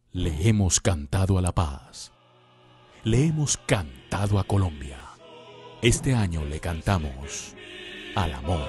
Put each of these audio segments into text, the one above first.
Le hemos cantado a la paz. Le hemos cantado a Colombia. Este año le cantamos al amor.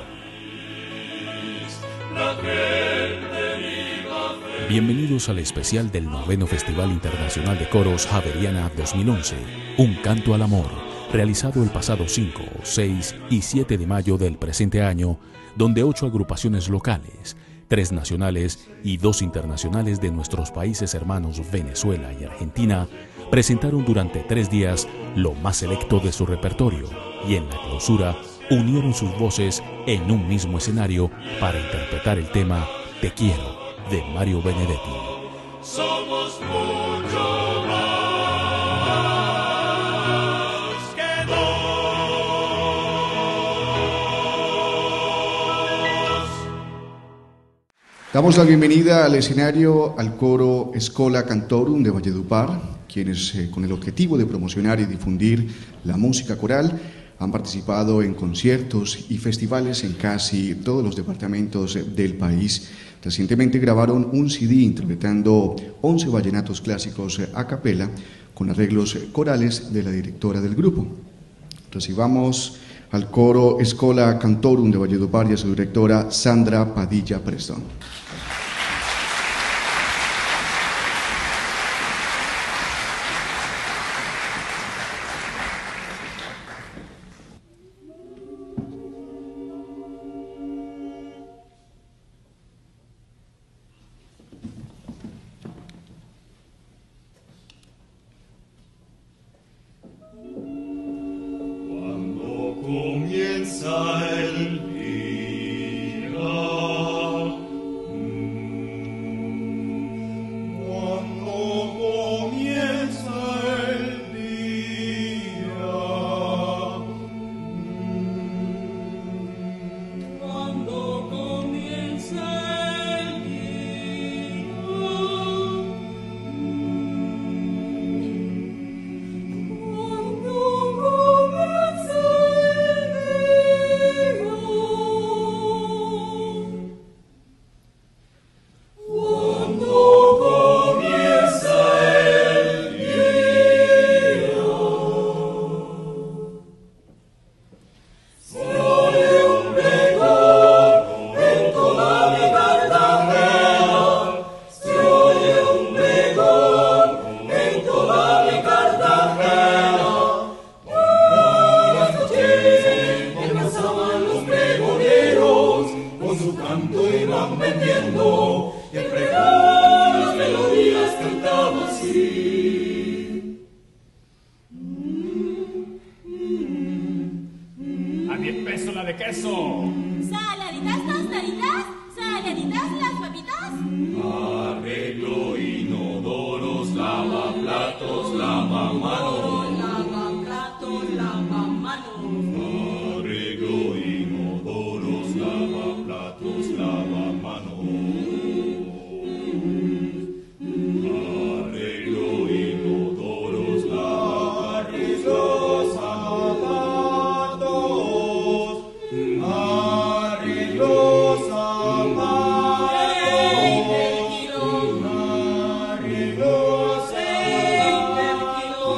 Bienvenidos al especial del 9º Festival Internacional de Coros Javeriana 2011, Un Canto al Amor, realizado el pasado 5, 6 y 7 de mayo del presente año, donde 8 agrupaciones locales, 3 nacionales y 2 internacionales de nuestros países hermanos Venezuela y Argentina presentaron durante 3 días lo más selecto de su repertorio y en la clausura unieron sus voces en un mismo escenario para interpretar el tema Te Quiero de Mario Benedetti. Somos mucho más que dos. Damos la bienvenida al escenario al coro Escola Cantorum de Valledupar, quienes con el objetivo de promocionar y difundir la música coral han participado en conciertos y festivales en casi todos los departamentos del país. Recientemente grabaron un CD interpretando 11 vallenatos clásicos a capela con arreglos corales de la directora del grupo. Recibamos al coro Escola Cantorum de Valledupar y a su directora Sandra Padilla Preston. Comienza el día, cuando comienza el día, cuando comienza el día, y el pregón las melodías cantaba así. A 10 pesos la de queso. Saladitas, tostaditas, saladitas las papitas. Arreglo inodoros, lavaplatos, lavamanos. Lavaplatos, lavamanos. Arreglo inodoros, lavaplatos, lavamanos. Arreglo inodoros, lavaplatos, zapatos. Arreglos zapatos. Arreglos zapatos.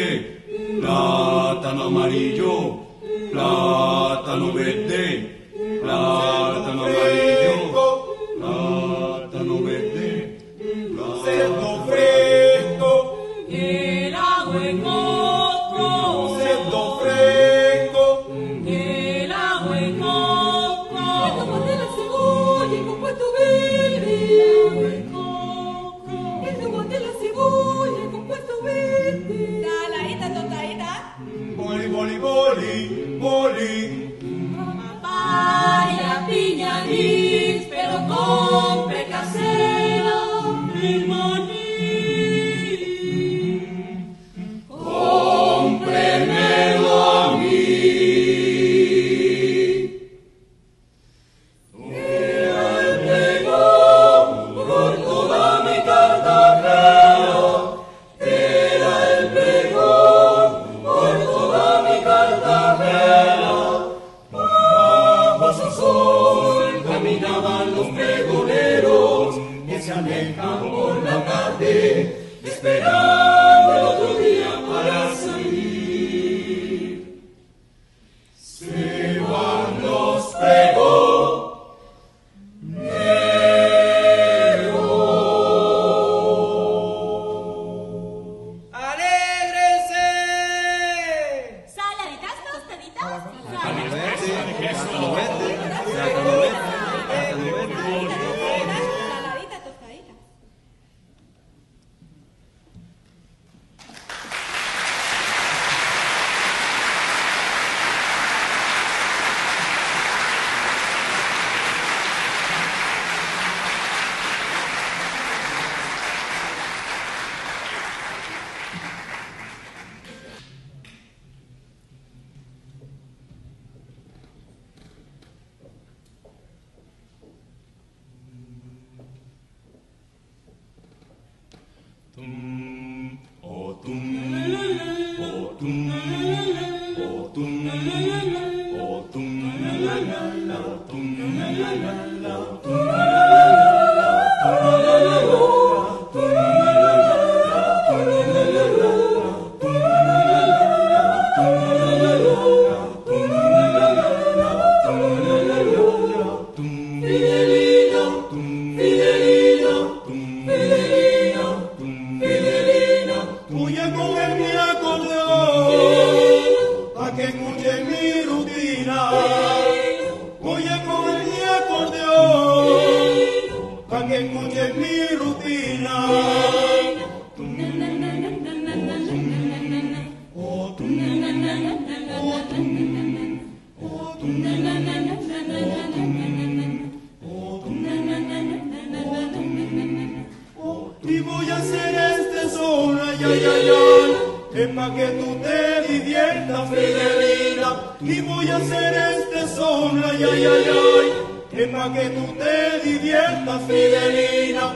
verde, plátano amarillo, plátano verde, plátano amarillo, plátano verde, cerdo fresco, el agua en coco, cerdo fresco, el agua en coco, el tomate, la cebolla, el compuesto verde, el agua en coco, el tomate, la cebolla, el compuesto verde, saladita, tostadita, boli, boli, boli, boli, papaya, piña, anís, pero compre casero, el maní. cómpremelo a mí. Por toda mi Cartagena, era el pregón, por toda mi Cartagena. Bajo su sol caminaban los pregoneros que se alejan por la tarde, esperando el otro día para salir. Se van los pregoneros. ¡Alégrense! Saladitas, tostaditas, saladita, tostadita. Tum, o tum, o tum, o tum, o tum, o Fidelino, Fidelino, Fidelino, Fidelino, huye con mi acordeón, pa' que escuche mi rutina. Huye con mi acordeón, pa' que escuche mi rutina. Y voy a hacer este son, ay, ay, ay, ay, es pa' que tú te diviertas, Fidelina. Y voy a hacer este son, ay, ay, ay, ay, es pa' que tú te diviertas, Fidelina.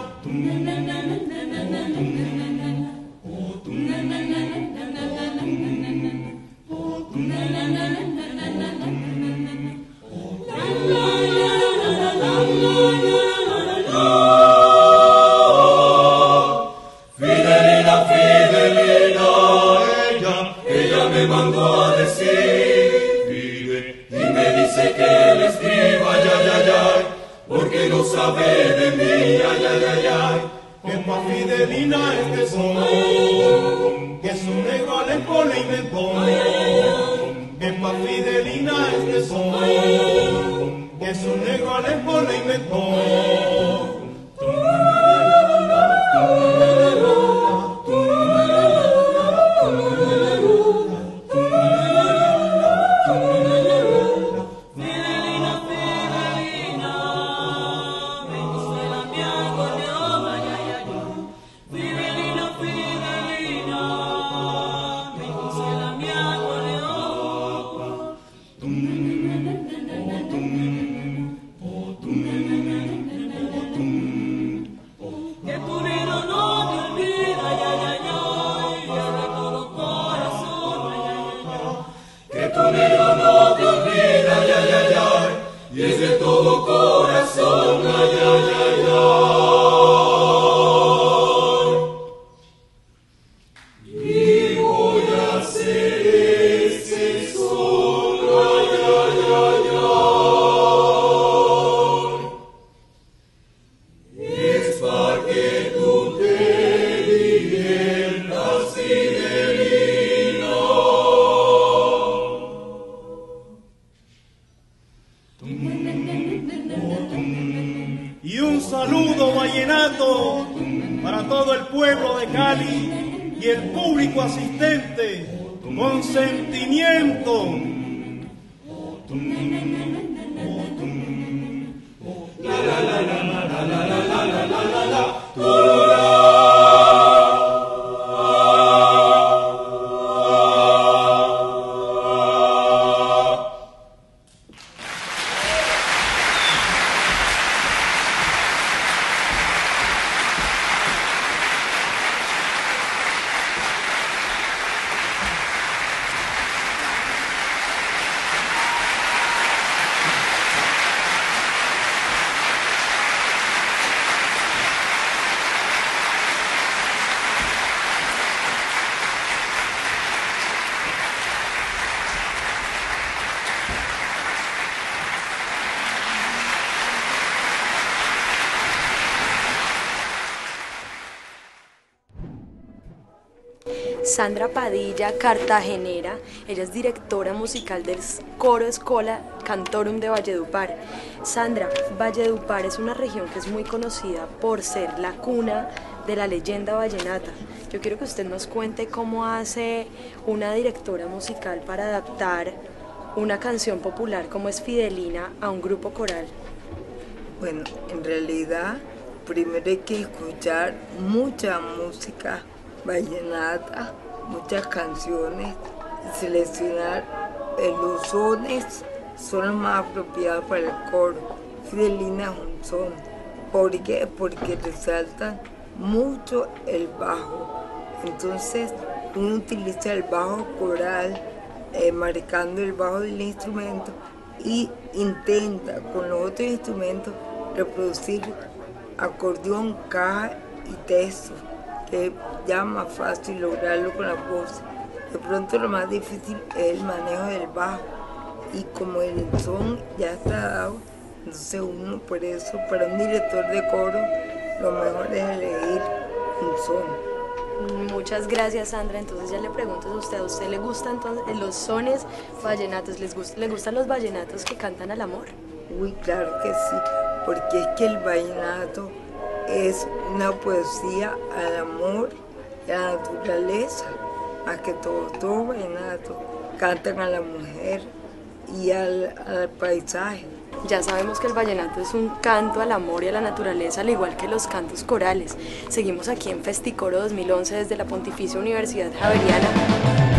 Fidelina, Fidelina, ella me mandó a decir, vive, y me dice que le escriba, ay, ay, ay, ay, porque no sabe de mí, ay, ay, ay, ay, que pa' Fidelina este son, que su negro le pone y me pone, que pa' Fidelina este son, que su negro le pone y me pone. Y es de todo corazón, ay, ay, ay, ay. Y voy a amigo asistente, con sentimiento. Sandra Padilla, cartagenera, ella es directora musical del Coro Escola Cantorum de Valledupar. Sandra, Valledupar es una región que es muy conocida por ser la cuna de la leyenda vallenata. Yo quiero que usted nos cuente cómo hace una directora musical para adaptar una canción popular como es Fidelina a un grupo coral. Bueno, en realidad primero hay que escuchar mucha música vallenata, muchas canciones, y seleccionar los sones son los más apropiados para el coro. Fidelina es un son. ¿Por qué? Porque resaltan mucho el bajo. Entonces uno utiliza el bajo coral, marcando el bajo del instrumento, y intenta con los otros instrumentos reproducir acordeón, caja y texto, que ya es más fácil lograrlo con la voz. De pronto lo más difícil es el manejo del bajo, y como el son ya está dado, entonces uno, por eso, para un director de coro, lo mejor es elegir un son. Muchas gracias, Sandra. Entonces ya le pregunto ¿a usted le gustan entonces los sones vallenatos? ¿Le gustan los vallenatos que cantan al amor? Uy, claro que sí, porque es que el vallenato es una poesía al amor y a la naturaleza, más que todo vallenato cantan a la mujer y al paisaje. Ya sabemos que el vallenato es un canto al amor y a la naturaleza, al igual que los cantos corales. Seguimos aquí en Festicoro 2011 desde la Pontificia Universidad Javeriana.